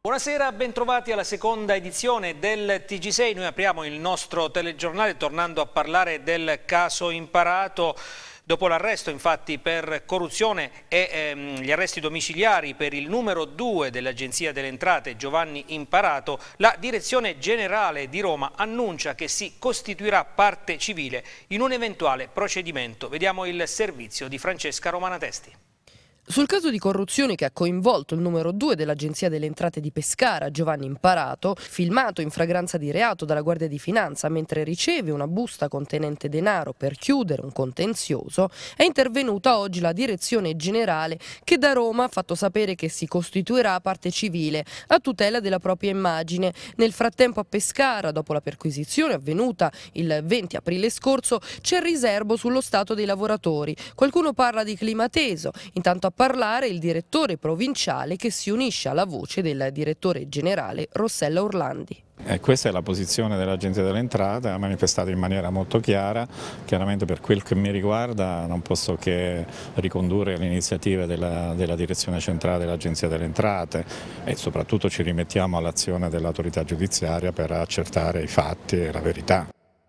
Buonasera, bentrovati alla seconda edizione del TG6. Noi apriamo il nostro telegiornale tornando a parlare del caso Imparato. Dopo l'arresto infatti per corruzione e gli arresti domiciliari per il numero 2 dell'Agenzia delle Entrate, Giovanni Imparato, la Direzione Generale di Roma annuncia che si costituirà parte civile in un eventuale procedimento. Vediamo il servizio di Francesca Romanatesti. Sul caso di corruzione che ha coinvolto il numero 2 dell'Agenzia delle Entrate di Pescara, Giovanni Imparato, filmato in flagranza di reato dalla Guardia di Finanza mentre riceve una busta contenente denaro per chiudere un contenzioso, è intervenuta oggi la Direzione Generale che da Roma ha fatto sapere che si costituirà parte civile a tutela della propria immagine. Nel frattempo a Pescara, dopo la perquisizione avvenuta il 20 aprile scorso, c'è il riserbo sullo stato dei lavoratori. Qualcuno parla di clima teso, intanto a parlare il direttore provinciale che si unisce alla voce del direttore generale Rossella Orlandi. Questa è la posizione dell'Agenzia delle Entrate, ha manifestato in maniera molto chiara. Chiaramente per quel che mi riguarda non posso che ricondurre le iniziative della direzione centrale dell'Agenzia delle Entrate e soprattutto ci rimettiamo all'azione dell'autorità giudiziaria per accertare i fatti e la verità.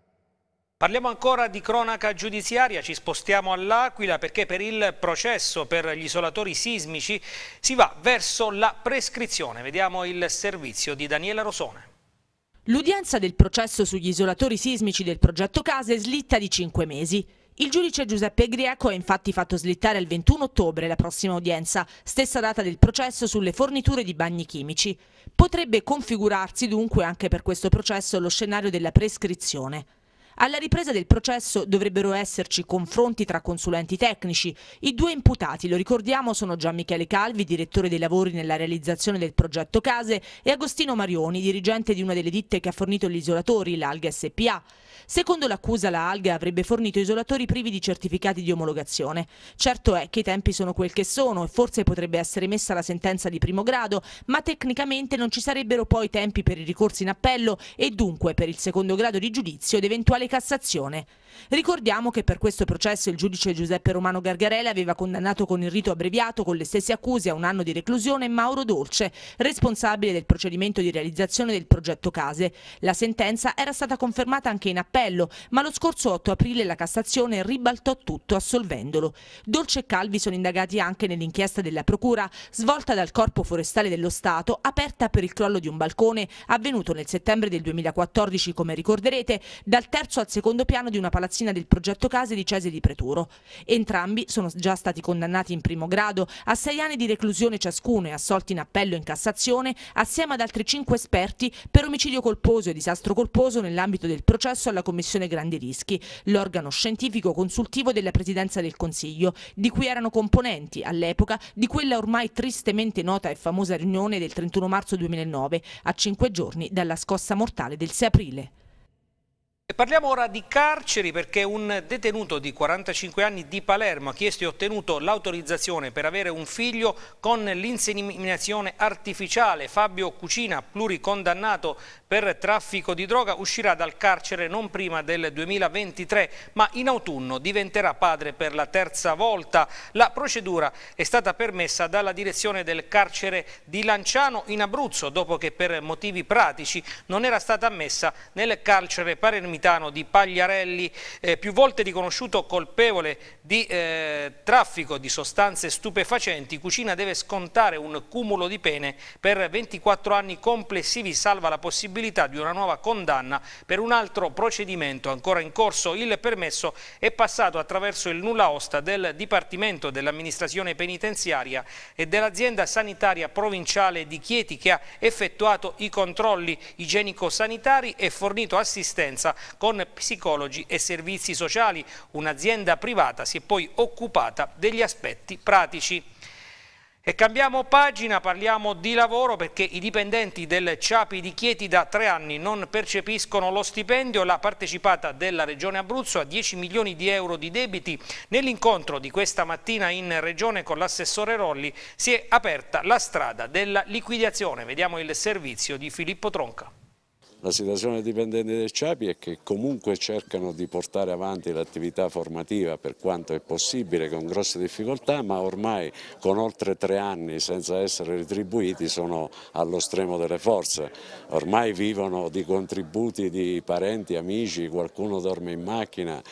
Parliamo ancora di cronaca giudiziaria, ci spostiamo all'Aquila perché per il processo per gli isolatori sismici si va verso la prescrizione. Vediamo il servizio di Daniela Rosone. L'udienza del processo sugli isolatori sismici del progetto Case slitta di 5 mesi. Il giudice Giuseppe Grieco ha infatti fatto slittare al 21 ottobre la prossima udienza, stessa data del processo sulle forniture di bagni chimici. Potrebbe configurarsi dunque anche per questo processo lo scenario della prescrizione. Alla ripresa del processo dovrebbero esserci confronti tra consulenti tecnici. I due imputati, lo ricordiamo, sono Gian Michele Calvi, direttore dei lavori nella realizzazione del progetto Case, e Agostino Marioni, dirigente di una delle ditte che ha fornito gli isolatori, l'Alga SPA. Secondo l'accusa, la Alga avrebbe fornito isolatori privi di certificati di omologazione. Certo è che i tempi sono quel che sono e forse potrebbe essere emessa la sentenza di primo grado, ma tecnicamente non ci sarebbero poi tempi per i ricorsi in appello e dunque per il secondo grado di giudizio ed eventuale Cassazione. Ricordiamo che per questo processo il giudice Giuseppe Romano Gargarella aveva condannato con il rito abbreviato con le stesse accuse a 1 anno di reclusione Mauro Dolce, responsabile del procedimento di realizzazione del progetto Case. La sentenza era stata confermata anche in appello, ma lo scorso 8 aprile la Cassazione ribaltò tutto assolvendolo. Dolce e Calvi sono indagati anche nell'inchiesta della Procura svolta dal Corpo Forestale dello Stato, aperta per il crollo di un balcone avvenuto nel settembre del 2014, come ricorderete, dal terzo al secondo piano di una palazzina del progetto Case di Cese di Preturo. Entrambi sono già stati condannati in primo grado a 6 anni di reclusione ciascuno e assolti in appello e in Cassazione assieme ad altri 5 esperti per omicidio colposo e disastro colposo nell'ambito del processo alla Commissione Grandi Rischi, l'organo scientifico consultivo della Presidenza del Consiglio, di cui erano componenti all'epoca di quella ormai tristemente nota e famosa riunione del 31 marzo 2009, a 5 giorni dalla scossa mortale del 6 aprile. E parliamo ora di carceri perché un detenuto di 45 anni di Palermo ha chiesto e ottenuto l'autorizzazione per avere un figlio con l'inseminazione artificiale. Fabio Cucina, pluricondannato per traffico di droga, uscirà dal carcere non prima del 2023, ma in autunno diventerà padre per la 3ª volta. La procedura è stata permessa dalla direzione del carcere di Lanciano in Abruzzo, dopo che per motivi pratici non era stata ammessa nel carcere palermitano di Pagliarelli, più volte riconosciuto colpevole di traffico di sostanze stupefacenti. Cucina deve scontare un cumulo di pene per 24 anni complessivi, salva la possibilità di una nuova condanna per un altro procedimento ancora in corso. Il permesso è passato attraverso il nulla osta del Dipartimento dell'Amministrazione Penitenziaria e dell'azienda sanitaria provinciale di Chieti, che ha effettuato i controlli igienico-sanitari e fornito assistenza con psicologi e servizi sociali. Un'azienda privata si è poi occupata degli aspetti pratici. E cambiamo pagina, parliamo di lavoro perché i dipendenti del CIAPI di Chieti da 3 anni non percepiscono lo stipendio. La partecipata della Regione Abruzzo ha 10 milioni di euro di debiti. Nell'incontro di questa mattina in Regione con l'assessore Rolli si è aperta la strada della liquidazione. Vediamo il servizio di Filippo Tronca. La situazione dei dipendenti del Ciapi è che comunque cercano di portare avanti l'attività formativa per quanto è possibile con grosse difficoltà, ma ormai con oltre 3 anni senza essere retribuiti sono allo stremo delle forze. Ormai vivono di contributi di parenti, amici, qualcuno dorme in macchina,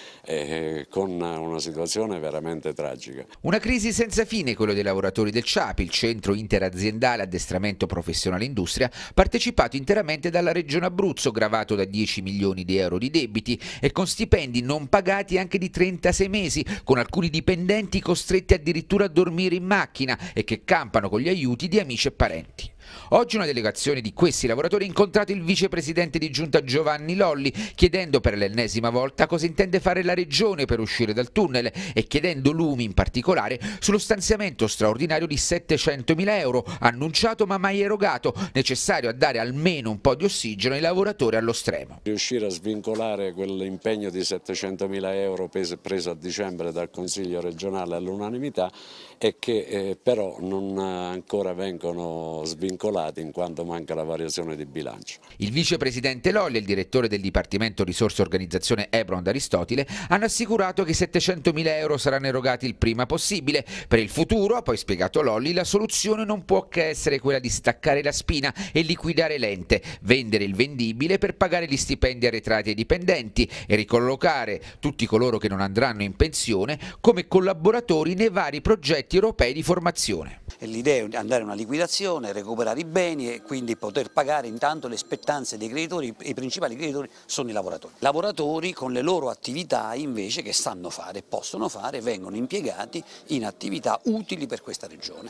con una situazione veramente tragica. Una crisi senza fine quello dei lavoratori del Ciapi, il centro interaziendale addestramento professionale industria, partecipato interamente dalla Regione Abruzzo, gravato da 10 milioni di euro di debiti e con stipendi non pagati anche di 36 mesi, con alcuni dipendenti costretti addirittura a dormire in macchina e che campano con gli aiuti di amici e parenti. Oggi una delegazione di questi lavoratori ha incontrato il vicepresidente di giunta Giovanni Lolli, chiedendo per l'ennesima volta cosa intende fare la Regione per uscire dal tunnel e chiedendo lumi in particolare sullo stanziamento straordinario di 700.000 euro, annunciato ma mai erogato, necessario a dare almeno un po' di ossigeno ai lavoratori allo stremo. Riuscire a svincolare quell'impegno di 700.000 euro preso a dicembre dal Consiglio regionale all'unanimità e che però non ancora vengono svincolati in quanto manca la variazione di bilancio. Il vicepresidente Lolli e il direttore del Dipartimento Risorse Organizzazione Ebron d'Aristotile hanno assicurato che 700.000 euro saranno erogati il prima possibile. Per il futuro, ha poi spiegato Lolli, la soluzione non può che essere quella di staccare la spina e liquidare l'ente, vendere il vendibile per pagare gli stipendi arretrati ai dipendenti e ricollocare tutti coloro che non andranno in pensione come collaboratori nei vari progetti europei di formazione. L'idea è andare a una liquidazione, recuperare i beni e quindi poter pagare intanto le spettanze dei creditori. I principali creditori sono i lavoratori. Lavoratori con le loro attività invece che sanno fare, possono fare, vengono impiegati in attività utili per questa regione.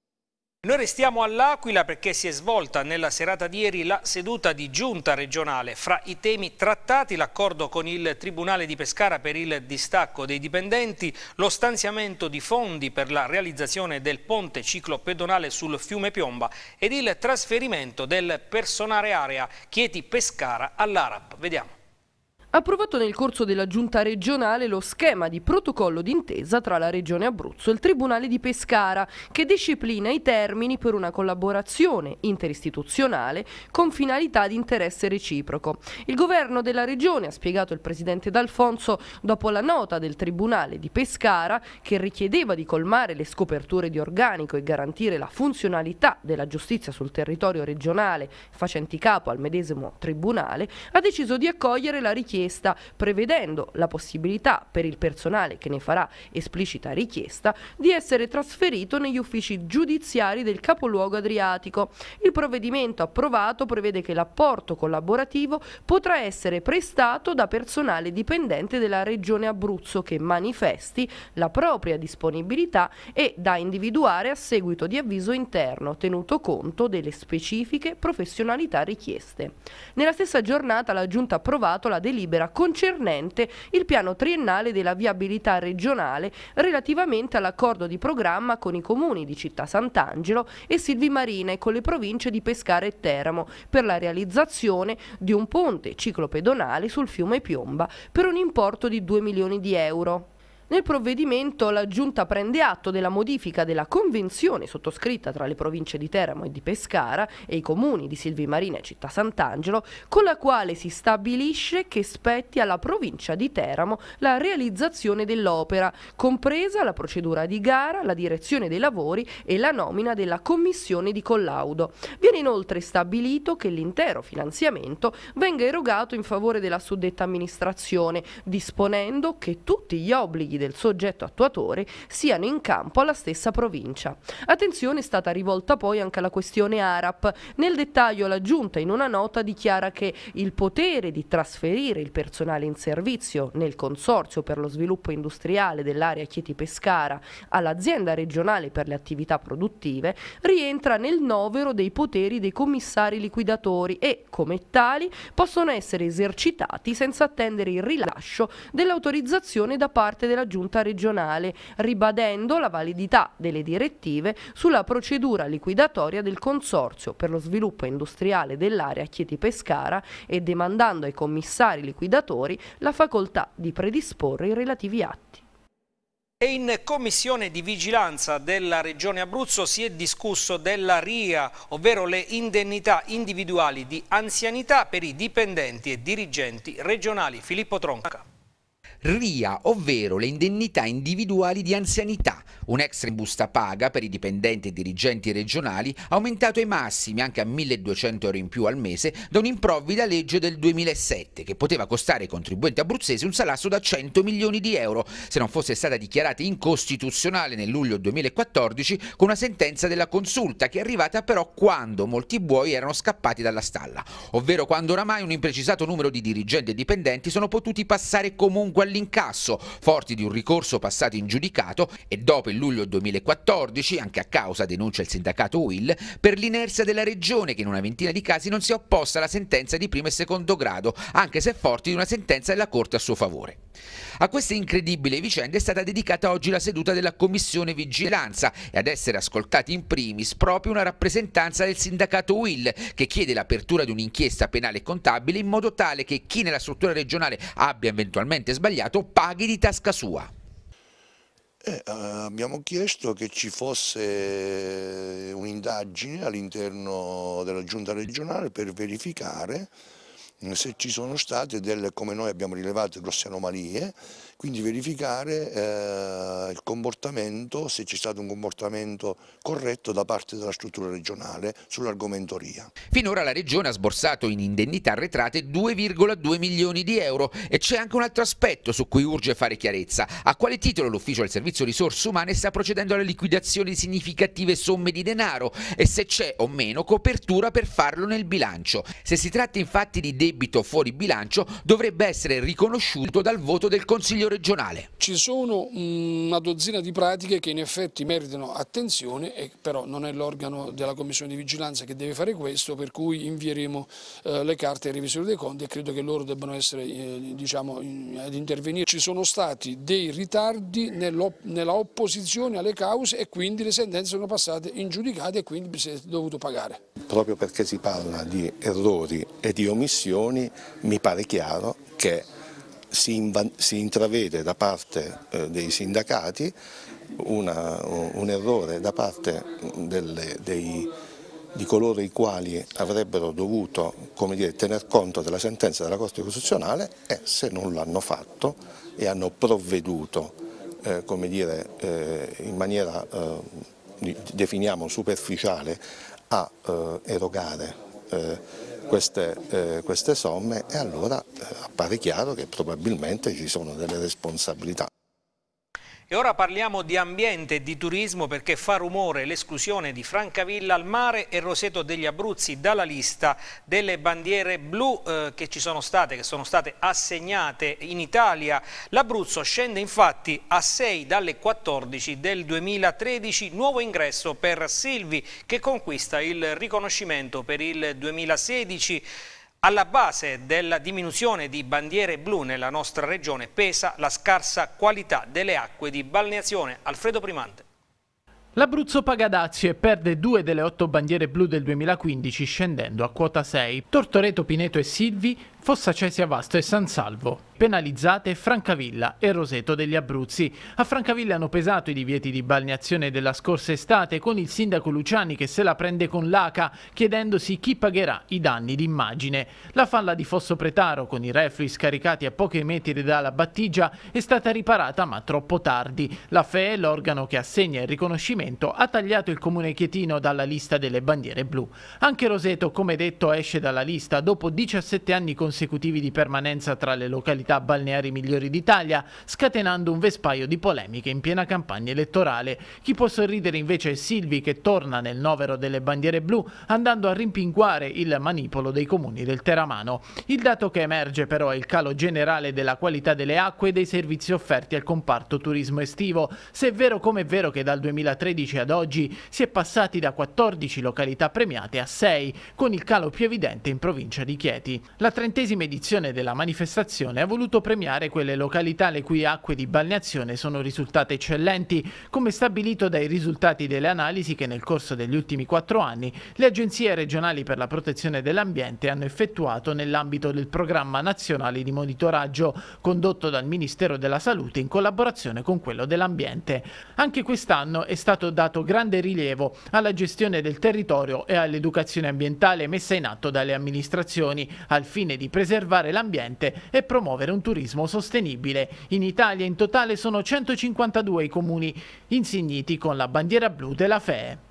Noi restiamo all'Aquila perché si è svolta nella serata di ieri la seduta di giunta regionale. Fra i temi trattati l'accordo con il Tribunale di Pescara per il distacco dei dipendenti, lo stanziamento di fondi per la realizzazione del ponte ciclopedonale sul fiume Piomba ed il trasferimento del personale area Chieti-Pescara all'ARAP. Vediamo. Approvato nel corso della giunta regionale lo schema di protocollo d'intesa tra la Regione Abruzzo e il Tribunale di Pescara, che disciplina i termini per una collaborazione interistituzionale con finalità di interesse reciproco. Il governo della Regione, ha spiegato il presidente D'Alfonso, dopo la nota del Tribunale di Pescara che richiedeva di colmare le scoperture di organico e garantire la funzionalità della giustizia sul territorio regionale facenti capo al medesimo Tribunale, ha deciso di accogliere la richiesta prevedendo la possibilità per il personale che ne farà esplicita richiesta di essere trasferito negli uffici giudiziari del capoluogo adriatico. Il provvedimento approvato prevede che l'apporto collaborativo potrà essere prestato da personale dipendente della Regione Abruzzo che manifesti la propria disponibilità e da individuare a seguito di avviso interno, tenuto conto delle specifiche professionalità richieste. Nella stessa giornata la Giunta ha approvato la delibera concernente il piano triennale della viabilità regionale relativamente all'accordo di programma con i comuni di Città Sant'Angelo e Silvimarina e con le province di Pescara e Teramo per la realizzazione di un ponte ciclopedonale sul fiume Piomba per un importo di 2 milioni di euro. Nel provvedimento la Giunta prende atto della modifica della convenzione sottoscritta tra le province di Teramo e di Pescara e i comuni di Silvimarina e Città Sant'Angelo, con la quale si stabilisce che spetti alla provincia di Teramo la realizzazione dell'opera, compresa la procedura di gara, la direzione dei lavori e la nomina della commissione di collaudo. Viene inoltre stabilito che l'intero finanziamento venga erogato in favore della suddetta amministrazione, disponendo che tutti gli obblighi del soggetto attuatore siano in campo alla stessa provincia. Attenzione è stata rivolta poi anche alla questione ARAP. Nel dettaglio la Giunta in una nota dichiara che il potere di trasferire il personale in servizio nel Consorzio per lo sviluppo industriale dell'area Chieti-Pescara all'azienda regionale per le attività produttive rientra nel novero dei poteri dei commissari liquidatori e, come tali, possono essere esercitati senza attendere il rilascio dell'autorizzazione da parte della Giunta regionale, ribadendo la validità delle direttive sulla procedura liquidatoria del Consorzio per lo sviluppo industriale dell'area Chieti-Pescara e demandando ai commissari liquidatori la facoltà di predisporre i relativi atti. E in commissione di vigilanza della Regione Abruzzo si è discusso della RIA, ovvero le indennità individuali di anzianità per i dipendenti e dirigenti regionali. Filippo Tronca. RIA, ovvero le indennità individuali di anzianità, un extra in busta paga per i dipendenti e dirigenti regionali aumentato ai massimi anche a 1.200 euro in più al mese da un'improvvida legge del 2007 che poteva costare ai contribuenti abruzzesi un salasso da 100 milioni di euro se non fosse stata dichiarata incostituzionale nel luglio 2014 con una sentenza della Consulta che è arrivata però quando molti buoi erano scappati dalla stalla, ovvero quando oramai un imprecisato numero di dirigenti e dipendenti sono potuti passare comunque all'incasso, forti di un ricorso passato in giudicato e dopo il luglio 2014, anche a causa, denuncia il sindacato UIL, per l'inerzia della regione che in una ventina di casi non si è opposta alla sentenza di primo e secondo grado, anche se forti di una sentenza della Corte a suo favore. A queste incredibili vicende è stata dedicata oggi la seduta della Commissione Vigilanza e ad essere ascoltati in primis proprio una rappresentanza del sindacato UIL che chiede l'apertura di un'inchiesta penale e contabile in modo tale che chi nella struttura regionale abbia eventualmente sbagliato paghi di tasca sua. Abbiamo chiesto che ci fosse un'indagine all'interno della giunta regionale per verificare se ci sono state come noi abbiamo rilevato, grosse anomalie, quindi verificare il comportamento, se c'è stato un comportamento corretto da parte della struttura regionale sull'argomento RIA. Finora la Regione ha sborsato in indennità arretrate 2,2 milioni di euro e c'è anche un altro aspetto su cui urge fare chiarezza. A quale titolo l'Ufficio del Servizio Risorse Umane sta procedendo alla liquidazione di significative somme di denaro e se c'è o meno copertura per farlo nel bilancio. Se si tratta infatti di debito fuori bilancio dovrebbe essere riconosciuto dal voto del Consiglio regionale. Ci sono una dozzina di pratiche che in effetti meritano attenzione e però non è l'organo della Commissione di Vigilanza che deve fare questo, per cui invieremo le carte ai revisori dei conti e credo che loro debbano essere ad intervenire. Ci sono stati dei ritardi nella opposizione alle cause e quindi le sentenze sono passate in giudicato e quindi si è dovuto pagare. Proprio perché si parla di errori e di omissioni, mi pare chiaro che si intravede da parte dei sindacati un errore da parte di coloro i quali avrebbero dovuto, tener conto della sentenza della Corte Costituzionale e se non l'hanno fatto e hanno provveduto in maniera definiamo superficiale a erogare queste somme e allora appare chiaro che probabilmente ci sono delle responsabilità. E ora parliamo di ambiente e di turismo perché fa rumore l'esclusione di Francavilla al Mare e Roseto degli Abruzzi dalla lista delle bandiere blu che sono state assegnate in Italia. L'Abruzzo scende infatti a 6 dalle 14 del 2013, nuovo ingresso per Silvi che conquista il riconoscimento per il 2016. Alla base della diminuzione di bandiere blu nella nostra regione pesa la scarsa qualità delle acque di balneazione. Alfredo Primante. L'Abruzzo paga dazio e perde 2 delle 8 bandiere blu del 2015 scendendo a quota 6. Tortoreto, Pineto e Silvi, Fossa Cesia Vasto e San Salvo. Penalizzate Francavilla e Roseto degli Abruzzi. A Francavilla hanno pesato i divieti di balneazione della scorsa estate con il sindaco Luciani che se la prende con l'ACA chiedendosi chi pagherà i danni d'immagine. La falla di Fosso Pretaro con i reflui scaricati a pochi metri dalla battigia è stata riparata ma troppo tardi. La FEE, l'organo che assegna il riconoscimento, ha tagliato il comune chietino dalla lista delle bandiere blu. Anche Roseto, come detto, esce dalla lista dopo 17 anni consecutivi di permanenza tra le località balneari migliori d'Italia, scatenando un vespaio di polemiche in piena campagna elettorale. Chi può sorridere invece è Silvi che torna nel novero delle bandiere blu andando a rimpinguare il manipolo dei comuni del Teramano. Il dato che emerge però è il calo generale della qualità delle acque e dei servizi offerti al comparto turismo estivo, se è vero come è vero che dal 2013 ad oggi si è passati da 14 località premiate a 6, con il calo più evidente in provincia di Chieti. La 30ª l'8ª edizione della manifestazione ha voluto premiare quelle località le cui acque di balneazione sono risultate eccellenti, come stabilito dai risultati delle analisi che nel corso degli ultimi 4 anni le agenzie regionali per la protezione dell'ambiente hanno effettuato nell'ambito del programma nazionale di monitoraggio condotto dal Ministero della Salute in collaborazione con quello dell'ambiente. Anche quest'anno è stato dato grande rilievo alla gestione del territorio e all'educazione ambientale messa in atto dalle amministrazioni al fine di preservare l'ambiente e promuovere un turismo sostenibile. In Italia in totale sono 152 i comuni insigniti con la bandiera blu della FEE.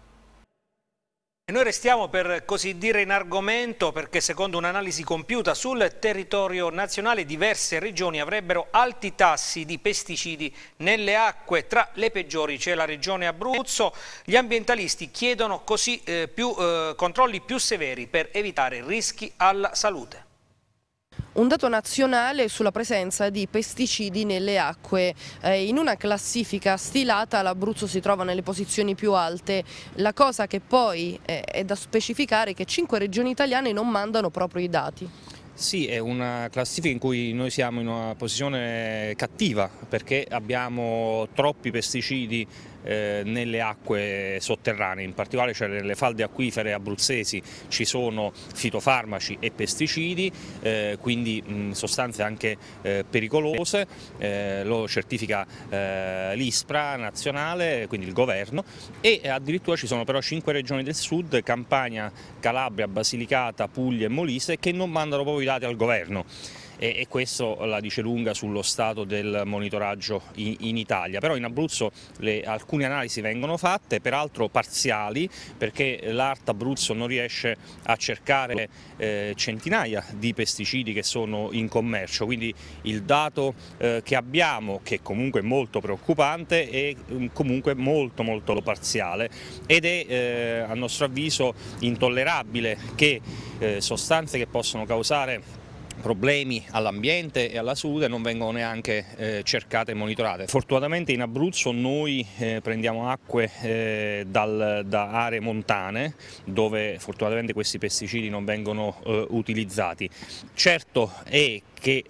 E noi restiamo per così dire in argomento perché secondo un'analisi compiuta sul territorio nazionale diverse regioni avrebbero alti tassi di pesticidi nelle acque. Tra le peggiori c'è la regione Abruzzo. Gli ambientalisti chiedono così controlli più severi per evitare rischi alla salute. Un dato nazionale sulla presenza di pesticidi nelle acque. In una classifica stilata l'Abruzzo si trova nelle posizioni più alte. La cosa che poi è da specificare è che 5 regioni italiane non mandano proprio i dati. Sì, è una classifica in cui noi siamo in una posizione cattiva perché abbiamo troppi pesticidi nelle acque sotterranee, in particolare cioè nelle falde acquifere abruzzesi ci sono fitofarmaci e pesticidi, quindi sostanze anche pericolose, lo certifica l'ISPRA nazionale, quindi il governo, e addirittura ci sono però 5 regioni del sud, Campania, Calabria, Basilicata, Puglia e Molise, che non mandano proprio i dati al governo. E questo la dice lunga sullo stato del monitoraggio in Italia. Però in Abruzzo alcune analisi vengono fatte, peraltro parziali, perché l'ART Abruzzo non riesce a cercare centinaia di pesticidi che sono in commercio, quindi il dato che abbiamo, che comunque è molto preoccupante, è comunque molto parziale ed è a nostro avviso intollerabile che sostanze che possono causare problemi all'ambiente e alla salute non vengono neanche cercate e monitorate. Fortunatamente in Abruzzo noi prendiamo acque da aree montane dove fortunatamente questi pesticidi non vengono utilizzati. Certo è che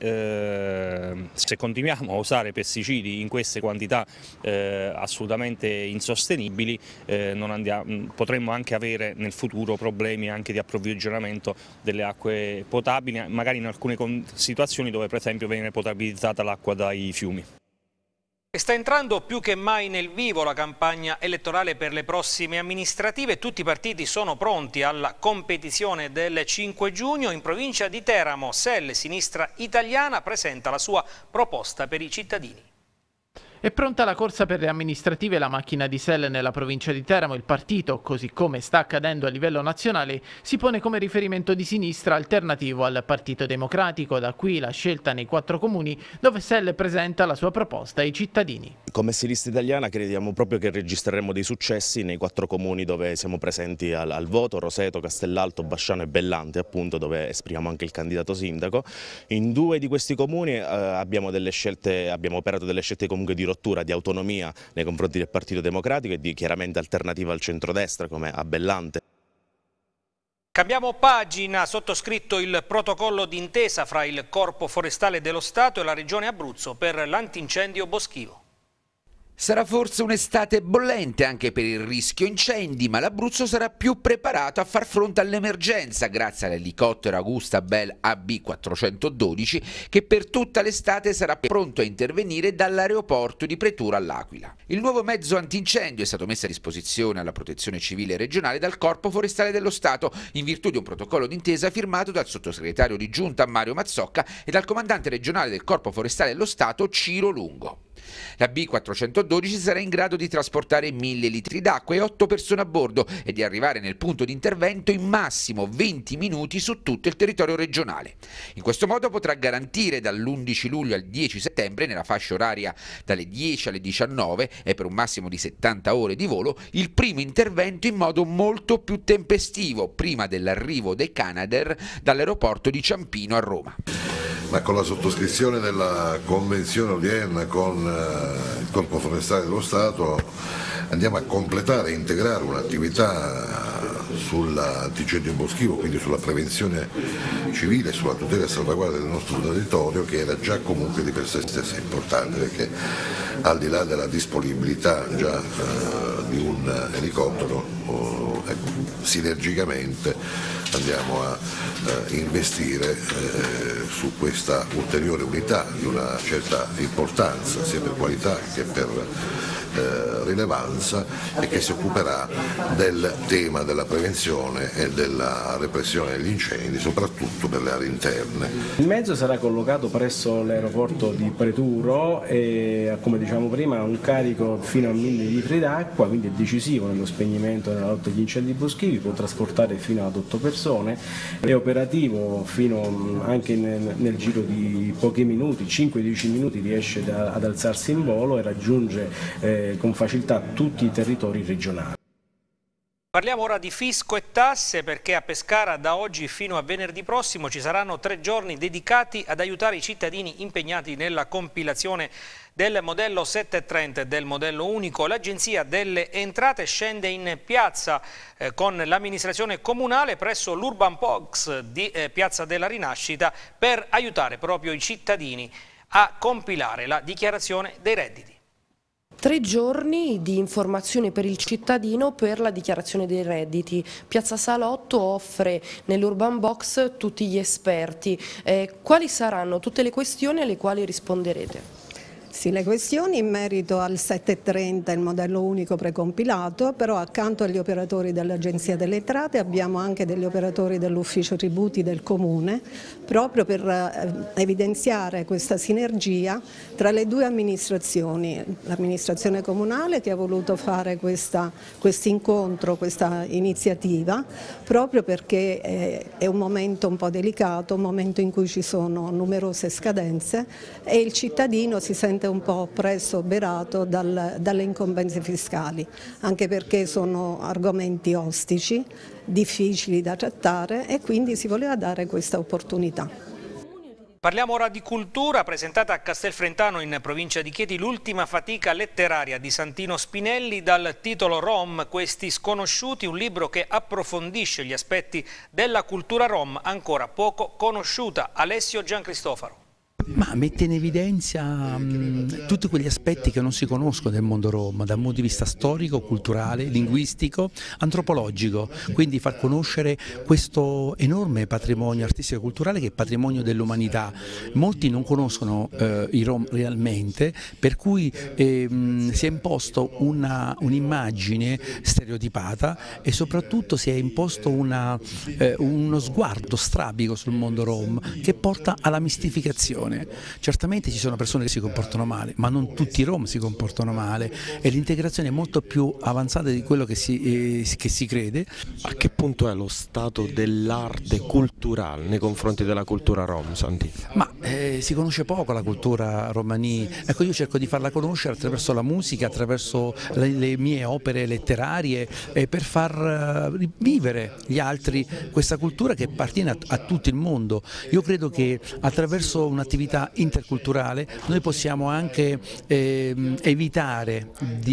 se continuiamo a usare pesticidi in queste quantità assolutamente insostenibili potremmo anche avere nel futuro problemi anche di approvvigionamento delle acque potabili, magari in alcune situazioni dove per esempio viene potabilizzata l'acqua dai fiumi. Sta entrando più che mai nel vivo la campagna elettorale per le prossime amministrative. Tutti i partiti sono pronti alla competizione del 5 giugno. In provincia di Teramo, SEL Sinistra Italiana presenta la sua proposta per i cittadini. È pronta la corsa per le amministrative, la macchina di SEL nella provincia di Teramo. Il partito, così come sta accadendo a livello nazionale, si pone come riferimento di sinistra alternativo al Partito Democratico. Da qui la scelta nei 4 comuni dove SEL presenta la sua proposta ai cittadini. Come Sinistra Italiana crediamo proprio che registreremo dei successi nei 4 comuni dove siamo presenti al voto: Roseto, Castellalto, Basciano e Bellante, appunto, dove esprimiamo anche il candidato sindaco. In 2 di questi comuni abbiamo operato delle scelte comunque di rottura, di autonomia nei confronti del Partito Democratico e di chiaramente alternativa al centrodestra come a Bellante. Cambiamo pagina, sottoscritto il protocollo d'intesa fra il Corpo Forestale dello Stato e la Regione Abruzzo per l'antincendio boschivo. Sarà forse un'estate bollente anche per il rischio incendi, ma l'Abruzzo sarà più preparato a far fronte all'emergenza grazie all'elicottero Augusta Bell AB412 che per tutta l'estate sarà pronto a intervenire dall'aeroporto di Pretura all'Aquila. Il nuovo mezzo antincendio è stato messo a disposizione alla Protezione Civile regionale dal Corpo Forestale dello Stato in virtù di un protocollo d'intesa firmato dal sottosegretario di Giunta Mario Mazzocca e dal comandante regionale del Corpo Forestale dello Stato Ciro Lungo. La B412 sarà in grado di trasportare 1000 litri d'acqua e 8 persone a bordo e di arrivare nel punto di intervento in massimo 20 minuti su tutto il territorio regionale. In questo modo potrà garantire dall'11 luglio al 10 settembre, nella fascia oraria dalle 10 alle 19 e per un massimo di 70 ore di volo, il primo intervento in modo molto più tempestivo, prima dell'arrivo dei Canadair dall'aeroporto di Ciampino a Roma. Ma con la sottoscrizione della convenzione odierna con il Corpo Forestale dello Stato andiamo a completare e integrare un'attività sull'antincendio boschivo, quindi sulla prevenzione civile, sulla tutela e salvaguardia del nostro territorio, che era già comunque di per sé stessa importante, perché al di là della disponibilità già di un elicottero, sinergicamente andiamo a investire su questa ulteriore unità di una certa importanza sia per qualità che per rilevanza, e che si occuperà del tema della prevenzione e della repressione degli incendi, soprattutto per le aree interne. Il mezzo sarà collocato presso l'aeroporto di Preturo e, come diciamo prima, ha un carico fino a 1000 litri d'acqua, quindi è decisivo nello spegnimento e nella lotta agli incendi boschivi, può trasportare fino ad 8 persone, è operativo fino anche nel giro di pochi minuti, 5-10 minuti riesce ad alzarsi in volo e raggiunge con facilità tutti i territori regionali. Parliamo ora di fisco e tasse, perché a Pescara da oggi fino a venerdì prossimo ci saranno 3 giorni dedicati ad aiutare i cittadini impegnati nella compilazione del modello 730 e del modello unico. L'Agenzia delle Entrate scende in piazza con l'amministrazione comunale presso l'Urban Box di Piazza della Rinascita per aiutare proprio i cittadini a compilare la dichiarazione dei redditi. 3 giorni di informazione per il cittadino per la dichiarazione dei redditi. Piazza Salotto offre nell'Urban Box tutti gli esperti. Quali saranno tutte le questioni alle quali risponderete? Sì, le questioni in merito al 730, il modello unico precompilato, però accanto agli operatori dell'Agenzia delle Entrate abbiamo anche degli operatori dell'Ufficio Tributi del Comune, proprio per evidenziare questa sinergia tra le due amministrazioni, l'amministrazione comunale che ha voluto fare questo incontro, questa iniziativa, proprio perché è un momento un po' delicato, un momento in cui ci sono numerose scadenze e il cittadino si sente un po' preso berato dalle incombenze fiscali, anche perché sono argomenti ostici, difficili da trattare, e quindi si voleva dare questa opportunità. Parliamo ora di cultura. Presentata a Castelfrentano in provincia di Chieti l'ultima fatica letteraria di Santino Spinelli dal titolo Rom, questi sconosciuti, un libro che approfondisce gli aspetti della cultura rom ancora poco conosciuta. Alessio Giancristofaro. Ma mette in evidenza tutti quegli aspetti che non si conoscono del mondo rom, dal punto di vista storico, culturale, linguistico, antropologico, quindi far conoscere questo enorme patrimonio artistico e culturale che è patrimonio dell'umanità. Molti non conoscono i rom realmente, per cui si è imposto un'immagine stereotipata e soprattutto si è imposto uno sguardo strabico sul mondo rom che porta alla mistificazione. Certamente ci sono persone che si comportano male, ma non tutti i rom si comportano male, e l'integrazione è molto più avanzata di quello che si crede. A che punto è lo stato dell'arte culturale nei confronti della cultura rom, Santi? Ma si conosce poco la cultura romani. Ecco, io cerco di farla conoscere attraverso la musica, attraverso le mie opere letterarie, per far vivere gli altri questa cultura che appartiene a tutto il mondo. Io credo che attraverso un'attività interculturale noi possiamo anche evitare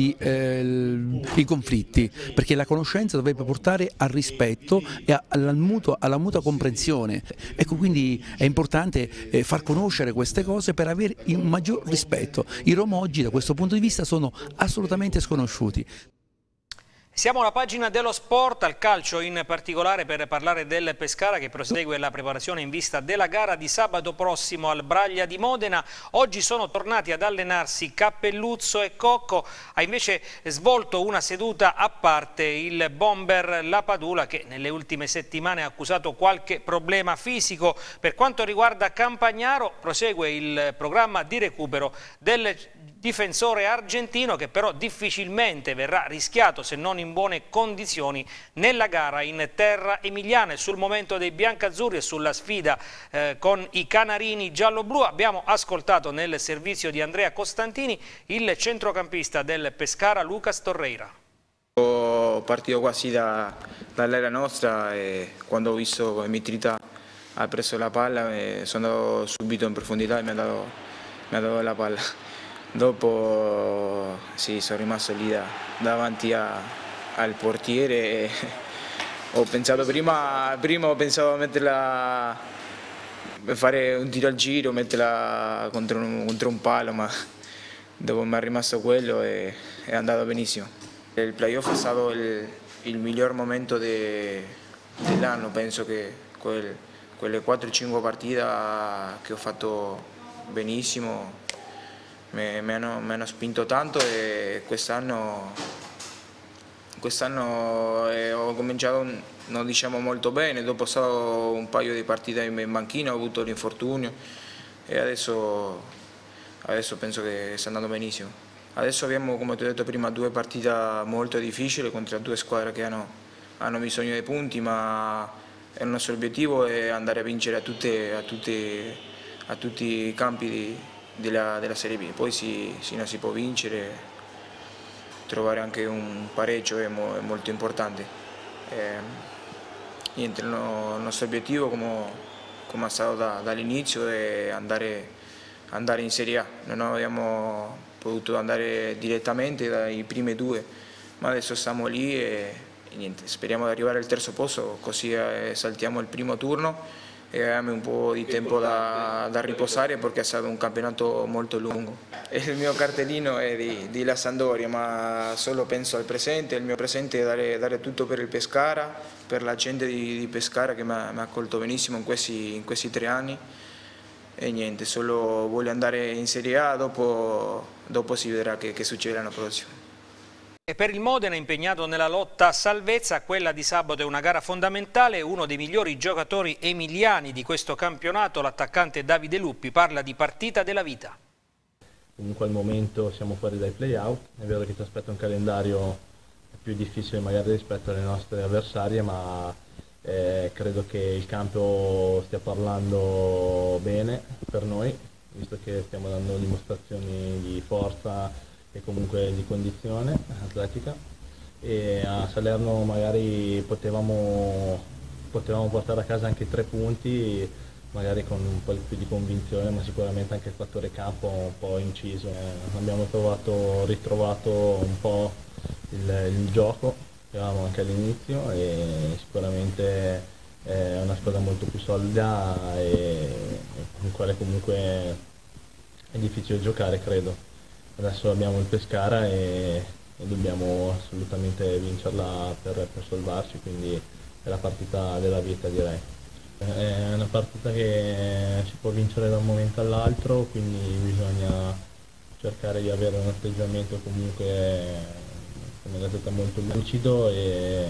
i conflitti, perché la conoscenza dovrebbe portare al rispetto e alla mutua comprensione. Ecco, quindi è importante far conoscere queste cose per avere un maggior rispetto. I rom oggi da questo punto di vista sono assolutamente sconosciuti. Siamo alla pagina dello sport, al calcio in particolare, per parlare del Pescara che prosegue la preparazione in vista della gara di sabato prossimo al Braglia di Modena. Oggi sono tornati ad allenarsi Cappelluzzo e Cocco, ha invece svolto una seduta a parte il bomber Lapadula, che nelle ultime settimane ha accusato qualche problema fisico. Per quanto riguarda Campagnaro, prosegue il programma di recupero del difensore argentino, che però difficilmente verrà rischiato se non in buone condizioni nella gara in terra emiliana. E sul momento dei biancazzurri e sulla sfida con i canarini giallo-blu abbiamo ascoltato nel servizio di Andrea Costantini il centrocampista del Pescara Lucas Torreira. Partito quasi dall'area nostra e quando ho visto come Mitrita ha preso la palla sono andato subito in profondità e mi ha dato la palla. Dopo sì, sono rimasto lì davanti al portiere Ho pensato prima pensavo metterla, fare un tiro al giro, metterla contro un palo, ma dopo mi è rimasto quello e è andato benissimo. Il playoff è stato il miglior momento dell'anno, penso che quelle 4-5 partite che ho fatto benissimo mi hanno spinto tanto e quest'anno ho cominciato non diciamo molto bene, dopo stato un paio di partite in banchina, ho avuto l'infortunio e adesso penso che sta andando benissimo. Adesso abbiamo, come ti ho detto prima, 2 partite molto difficili contro 2 squadre che hanno bisogno di punti, ma il nostro obiettivo è andare a vincere a tutti i campi della Serie B. Poi se non si può vincere, trovare anche un pareggio è molto importante. Niente, il nostro obiettivo, come è stato dall'inizio, è andare in Serie A. Non abbiamo potuto andare direttamente dai primi 2, ma adesso siamo lì e niente, speriamo di arrivare al terzo posto, così saltiamo il primo turno e abbiamo un po' di tempo da riposare perché è stato un campionato molto lungo. Il mio cartellino è di la Sampdoria, ma solo penso al presente. Il mio presente è dare tutto per il Pescara, per la gente di Pescara che mi ha accolto benissimo in questi 3 anni e niente, solo voglio andare in Serie A, dopo si vedrà che succede l'anno prossimo. E per il Modena, impegnato nella lotta a salvezza, quella di sabato è una gara fondamentale. Uno dei migliori giocatori emiliani di questo campionato, l'attaccante Davide Luppi, parla di partita della vita. Comunque al momento siamo fuori dai play-out, è vero che ti aspetta un calendario più difficile magari rispetto alle nostre avversarie, ma credo che il campo stia parlando bene per noi, visto che stiamo dando dimostrazioni di forza e comunque di condizione atletica, e a Salerno magari potevamo portare a casa anche 3 punti, magari con un po' più di convinzione, ma sicuramente anche il fattore campo un po' inciso. Abbiamo ritrovato un po' il gioco che avevamo anche all'inizio e sicuramente è una squadra molto più solida e con la quale comunque è difficile giocare, credo. Adesso abbiamo il Pescara e dobbiamo assolutamente vincerla per salvarci, quindi è la partita della vita, direi. È una partita che si può vincere da un momento all'altro, quindi bisogna cercare di avere un atteggiamento comunque, come detto, molto lucido e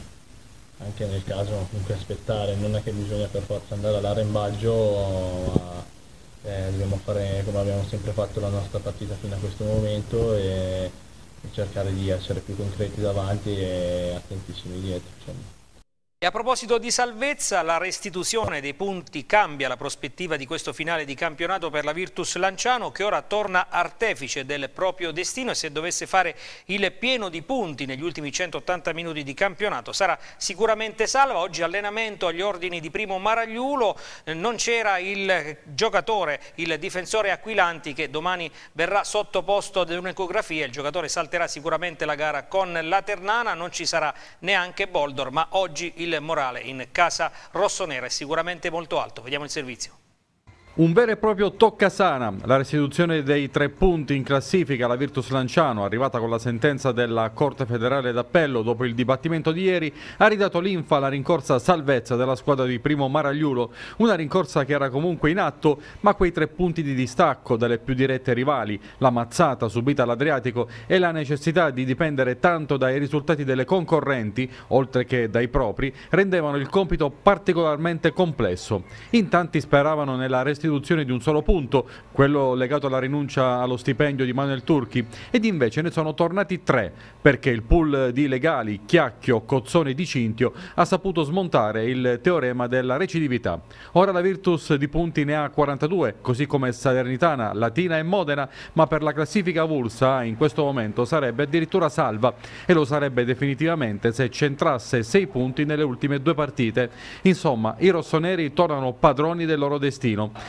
anche nel caso comunque aspettare, non è che bisogna per forza andare all'arrembaggio, ma dobbiamo fare come abbiamo sempre fatto la nostra partita fino a questo momento e cercare di essere più concreti davanti e attentissimi dietro, insomma. E a proposito di salvezza, la restituzione dei punti cambia la prospettiva di questo finale di campionato per la Virtus Lanciano, che ora torna artefice del proprio destino e se dovesse fare il pieno di punti negli ultimi 180 minuti di campionato sarà sicuramente salva. Oggi allenamento agli ordini di Primo Maragliulo, non c'era il giocatore, il difensore Acquilanti, che domani verrà sottoposto ad un'ecografia. Il giocatore salterà sicuramente la gara con la Ternana, non ci sarà neanche Boldor, ma oggi il morale in casa rossonera è sicuramente molto alto. Vediamo il servizio. Un vero e proprio toccasana, la restituzione dei 3 punti in classifica alla Virtus Lanciano, arrivata con la sentenza della Corte Federale d'Appello dopo il dibattimento di ieri, ha ridato linfa alla rincorsa salvezza della squadra di Primo Maragliulo, una rincorsa che era comunque in atto, ma quei 3 punti di distacco dalle più dirette rivali, la mazzata subita all'Adriatico e la necessità di dipendere tanto dai risultati delle concorrenti, oltre che dai propri, rendevano il compito particolarmente complesso. In tanti speravano nella restituzione di un solo punto, quello legato alla rinuncia allo stipendio di Manuel Turchi, ed invece ne sono tornati 3, perché il pool di legali Chiacchio, Cozzone e Di Cintio ha saputo smontare il teorema della recidività. Ora la Virtus di punti ne ha 42, così come Salernitana, Latina e Modena, ma per la classifica avulsa in questo momento sarebbe addirittura salva, e lo sarebbe definitivamente se centrasse 6 punti nelle ultime 2 partite. Insomma, i rossoneri tornano padroni del loro destino.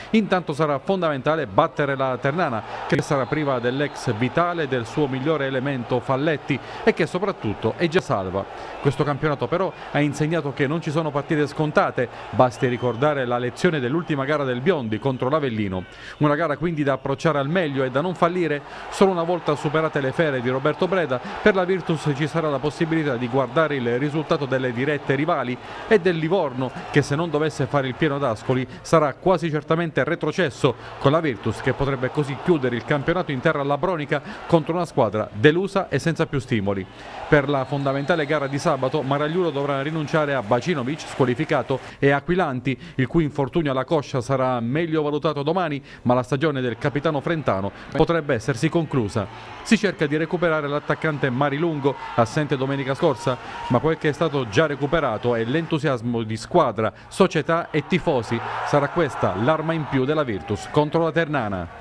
Intanto sarà fondamentale battere la Ternana, che sarà priva dell'ex vitale, del suo migliore elemento Falletti e che soprattutto è già salva. Questo campionato però ha insegnato che non ci sono partite scontate, basti ricordare la lezione dell'ultima gara del Biondi contro l'Avellino. Una gara quindi da approcciare al meglio e da non fallire. Solo una volta superate le fere di Roberto Breda, per la Virtus ci sarà la possibilità di guardare il risultato delle dirette rivali e del Livorno, che se non dovesse fare il pieno d'Ascoli sarà quasi certamente retrocesso, con la Virtus che potrebbe così chiudere il campionato in terra labronica contro una squadra delusa e senza più stimoli. Per la fondamentale gara di sabato Maragliulo dovrà rinunciare a Bacinovic, squalificato, e Aquilanti, il cui infortunio alla coscia sarà meglio valutato domani, ma la stagione del capitano frentano potrebbe essersi conclusa. Si cerca di recuperare l'attaccante Marilungo, assente domenica scorsa, ma quel che è stato già recuperato è l'entusiasmo di squadra, società e tifosi. Sarà questa l'arma in più della Virtus contro la Ternana.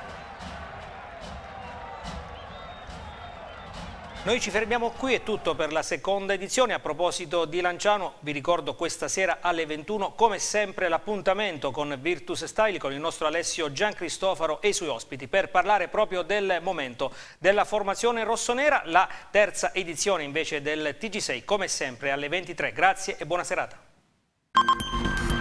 Noi ci fermiamo qui, è tutto per la seconda edizione. A proposito di Lanciano, vi ricordo questa sera alle 21, come sempre, l'appuntamento con Virtus Style con il nostro Alessio Giancristofaro e i suoi ospiti per parlare proprio del momento della formazione rossonera. La terza edizione invece del TG6, come sempre, alle 23. Grazie e buona serata.